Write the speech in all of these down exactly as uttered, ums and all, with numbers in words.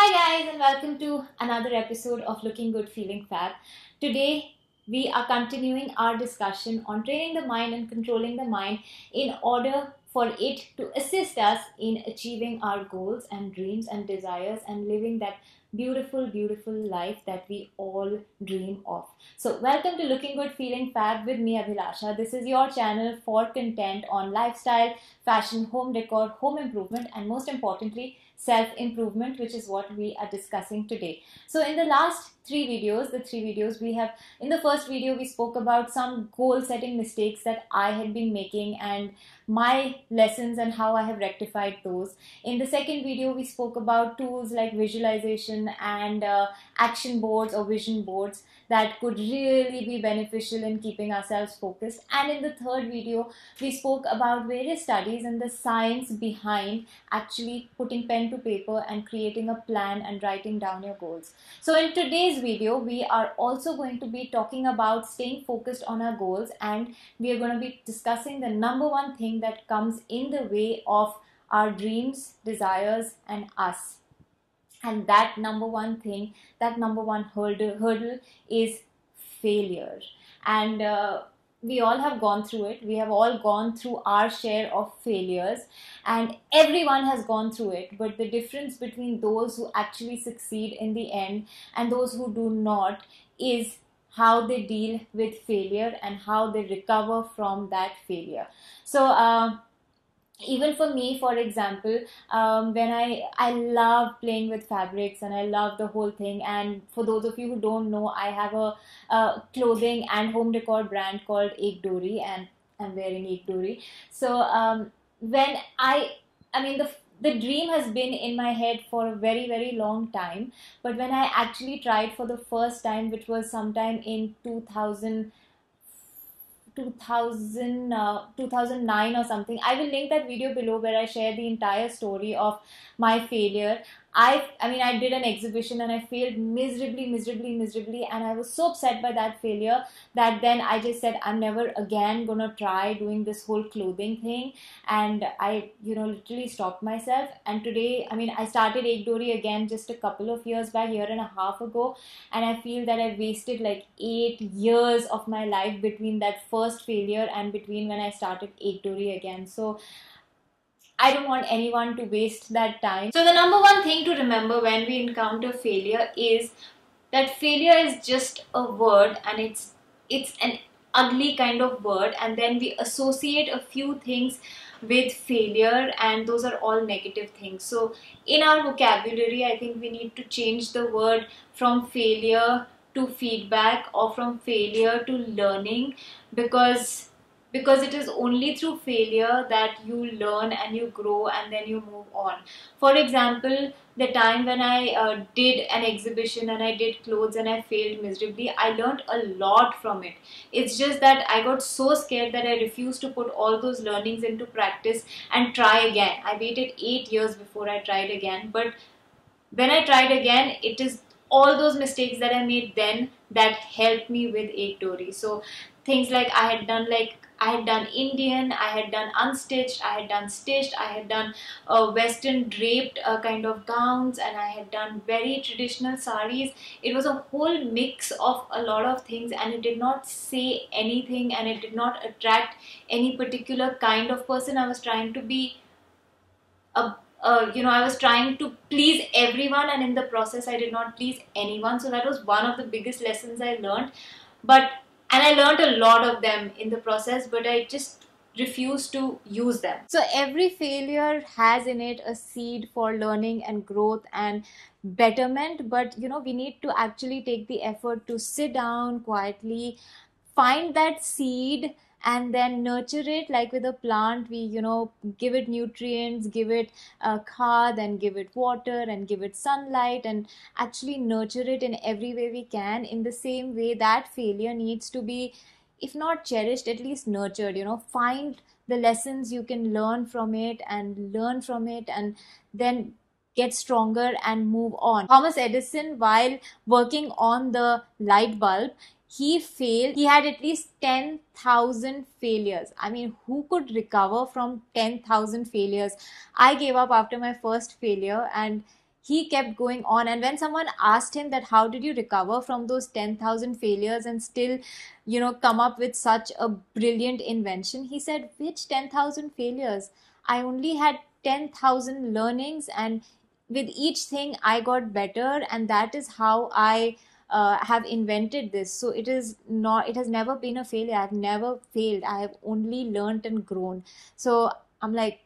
Hi guys, and welcome to another episode of Looking Good Feeling Fab. Today we are continuing our discussion on training the mind and controlling the mind in order for it to assist us in achieving our goals and dreams and desires and living that beautiful beautiful life that we all dream of. So welcome to Looking Good Feeling Fab with me, Abhilasha. This is your channel for content on lifestyle, fashion, home decor, home improvement, and most importantly self-improvement, which is what we are discussing today. So in the last three videos, the three videos we have, in the first video we spoke about some goal setting mistakes that I had been making and my lessons and how I have rectified those. In the second video we spoke about tools like visualization and uh, action boards or vision boards that could really be beneficial in keeping ourselves focused. And in the third video we spoke about various studies and the science behind actually putting pen to paper and creating a plan and writing down your goals. So in today's video we are also going to be talking about staying focused on our goals, and we are going to be discussing the number one thing that comes in the way of our dreams, desires, and us. And that number one thing, that number one hurdle, hurdle is failure. And uh, we all have gone through it. We have all gone through our share of failures, and everyone has gone through it. But the difference between those who actually succeed in the end and those who do not is how they deal with failure and how they recover from that failure. So, uh, even for me, for example, um, when I I love playing with fabrics and I love the whole thing. And for those of you who don't know, I have a, a clothing and home decor brand called Ek Dori, and I'm wearing Ek Dori. So um, when I I mean the the dream has been in my head for a very very long time, but when I actually tried for the first time, which was sometime in two thousand two thousand, uh, two thousand nine or something. I will link that video below where I share the entire story of my failure. I, I mean, I did an exhibition and I failed miserably, miserably, miserably, and I was so upset by that failure that then I just said, I'm never again gonna try doing this whole clothing thing. And I, you know, literally stopped myself. And today, I mean, I started Ek Dori again just a couple of years back, year and a half ago, and I feel that I wasted like eight years of my life between that first failure and between when I started Ek Dori again. So I don't want anyone to waste that time. So the number one thing to remember when we encounter failure is that failure is just a word, and it's it's an ugly kind of word, and then we associate a few things with failure, and those are all negative things. So in our vocabulary, I think we need to change the word from failure to feedback, or from failure to learning, because because it is only through failure that you learn and you grow and then you move on. For example, the time when I uh, did an exhibition and I did clothes and I failed miserably, I learned a lot from it. It's just that I got so scared that I refused to put all those learnings into practice and try again. I waited eight years before I tried again, but when I tried again, it is all those mistakes that I made then that helped me with Ek Dori. So things like I had done like I had done Indian, I had done unstitched, I had done stitched, I had done uh, western draped uh, kind of gowns, and I had done very traditional saris. It was a whole mix of a lot of things, and it did not say anything, and it did not attract any particular kind of person. I was trying to be a uh, you know, I was trying to please everyone, and in the process I did not please anyone. So that was one of the biggest lessons I learned. But and I learned a lot of them in the process, but I just refused to use them. So every failure has in it a seed for learning and growth and betterment, but you know, we need to actually take the effort to sit down quietly, find that seed, and then nurture it. Like with a plant, we, you know, give it nutrients, give it a khad, and give it water and give it sunlight, and actually nurture it in every way we can. In the same way, that failure needs to be, if not cherished, at least nurtured. You know, find the lessons you can learn from it and learn from it, and then get stronger and move on. Thomas Edison, while working on the light bulb, he failed. He had at least ten thousand failures. I mean, who could recover from ten thousand failures? I gave up after my first failure, and he kept going on. And when someone asked him that how did you recover from those ten thousand failures and still, you know, come up with such a brilliant invention, he said, which ten thousand failures? I only had ten thousand learnings, and with each thing I got better, and that is how I uh, have invented this. So it is not, it has never been a failure. I've never failed. I have only learned and grown. So I'm like,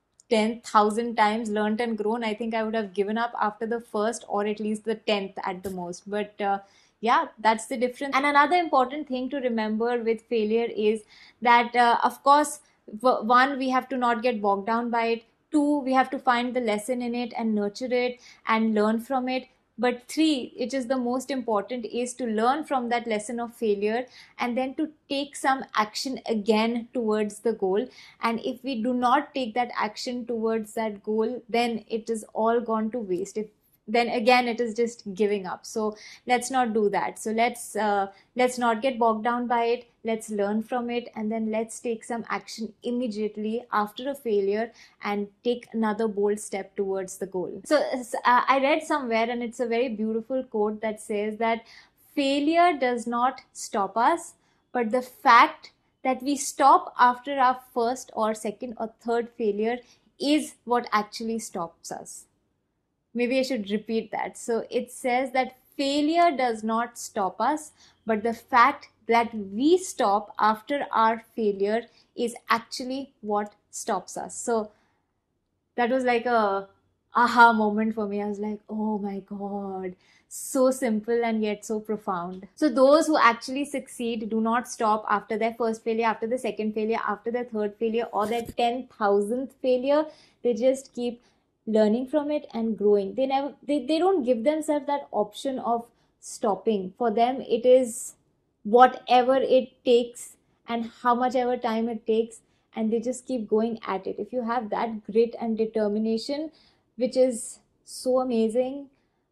ten thousand times learned and grown, I think I would have given up after the first, or at least the tenth at the most. But uh, yeah, that's the difference. And another important thing to remember with failure is that, uh, of course, one, we have to not get bogged down by it. Two, we have to find the lesson in it and nurture it and learn from it. But three, which is the most important, is to learn from that lesson of failure and then to take some action again towards the goal. And if we do not take that action towards that goal, then it is all gone to waste. If, then again it is just giving up. So let's not do that. So let's uh, let's not get bogged down by it. Let's learn from it, and then let's take some action immediately after a failure and take another bold step towards the goal. So uh, I read somewhere, and it's a very beautiful quote that says that failure does not stop us, but the fact that we stop after our first or second or third failure is what actually stops us. Maybe I should repeat that. So it says that failure does not stop us, but the fact that we stop after our failure is actually what stops us. So that was like a aha moment for me. I was like, oh my God, so simple and yet so profound. So those who actually succeed do not stop after their first failure, after the second failure, after their third failure, or their ten thousandth failure. They just keep learning from it and growing. They never, they, they don't give themselves that option of stopping. For them, it is whatever it takes and how much ever time it takes, and they just keep going at it. If you have that grit and determination, which is so amazing,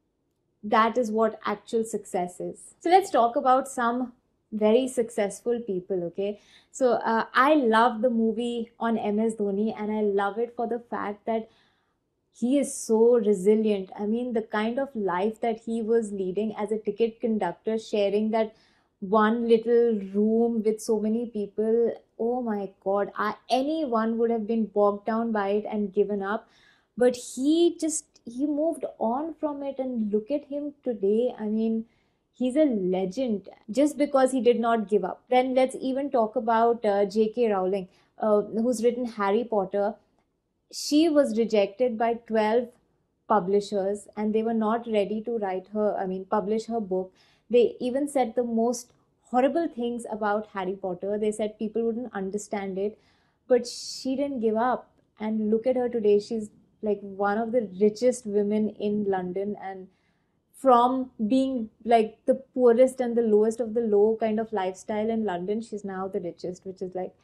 that is what actual success is. So let's talk about some very successful people. Okay, so uh, I love the movie on M S Dhoni, and I love it for the fact that he is so resilient. I mean, the kind of life that he was leading as a ticket conductor, sharing that one little room with so many people. Oh my God, I, anyone would have been bogged down by it and given up. But he just, he moved on from it, and look at him today. I mean, he's a legend just because he did not give up. Then let's even talk about uh, J K Rowling, uh, who's written Harry Potter. She was rejected by twelve publishers, and they were not ready to write her, I mean, publish her book. They even said the most horrible things about Harry Potter. They said people wouldn't understand it, but she didn't give up. And look at her today. She's like one of the richest women in London, and from being like the poorest and the lowest of the low kind of lifestyle in London, she's now the richest, which is like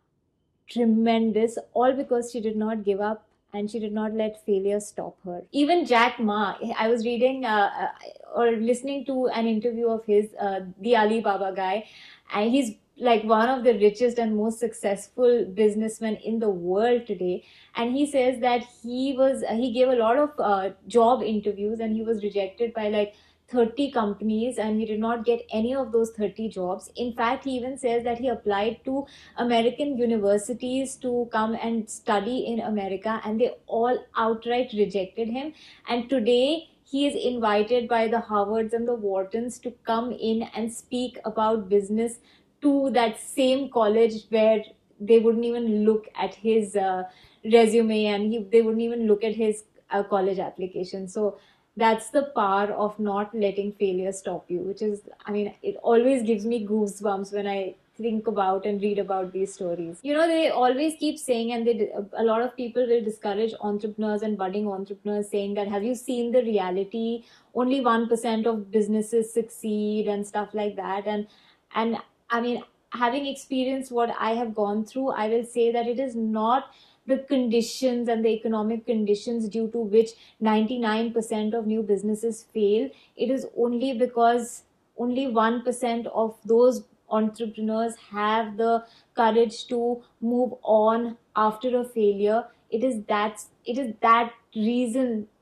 tremendous, all because she did not give up and she did not let failure stop her. Even Jack Ma, I was reading uh, or listening to an interview of his, uh, the Alibaba guy, and he's like one of the richest and most successful businessmen in the world today. And he says that he was he gave a lot of uh, job interviews, and he was rejected by like thirty companies, and he did not get any of those thirty jobs. In fact, he even says that he applied to American universities to come and study in America, and they all outright rejected him. And today he is invited by the Harvards and the Whartons to come in and speak about business to that same college, where they wouldn't even look at his uh, resume, and he, they wouldn't even look at his uh, college application. So that's the power of not letting failure stop you, which is, I mean, it always gives me goosebumps when I think about and read about these stories. You know, they always keep saying, and they, a lot of people will discourage entrepreneurs and budding entrepreneurs, saying that, have you seen the reality? Only one percent of businesses succeed and stuff like that. And, and I mean, having experienced what I have gone through, I will say that it is not the conditions and the economic conditions due to which ninety-nine percent of new businesses fail. It is only because only one percent of those entrepreneurs have the courage to move on after a failure. It is that, it is that reason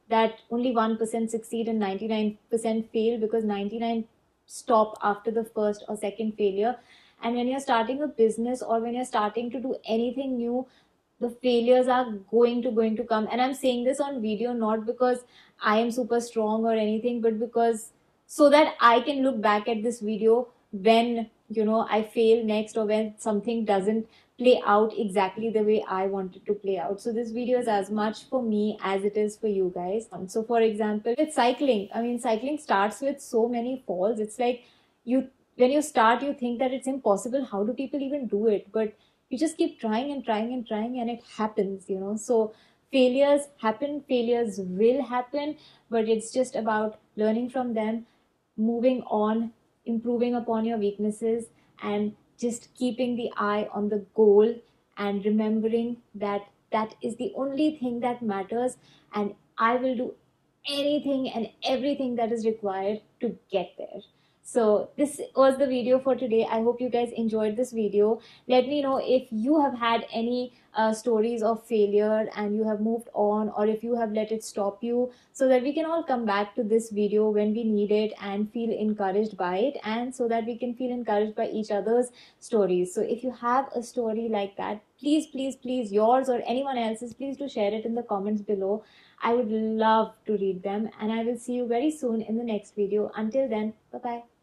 that only one percent succeed and ninety-nine percent fail, because ninety-nine stop after the first or second failure. And when you're starting a business or when you're starting to do anything new, the failures are going to going to come. And I'm saying this on video not because I am super strong or anything, but because so that I can look back at this video when, you know, I fail next, or when something doesn't play out exactly the way I wanted to play out. So this video is as much for me as it is for you guys. Um, so for example, with cycling, I mean, cycling starts with so many falls. It's like you, when you start, you think that it's impossible. How do people even do it? But you just keep trying and trying and trying, and it happens, you know. So failures happen, failures will happen, but it's just about learning from them, moving on, improving upon your weaknesses, and just keeping the eye on the goal, and remembering that that is the only thing that matters. And I will do anything and everything that is required to get there. So this was the video for today. I hope you guys enjoyed this video. Let me know if you have had any uh, stories of failure and you have moved on, or if you have let it stop you, so that we can all come back to this video when we need it and feel encouraged by it, and so that we can feel encouraged by each other's stories. So if you have a story like that, please, please, please, yours or anyone else's, please do share it in the comments below. I would love to read them, and I will see you very soon in the next video. Until then, bye bye.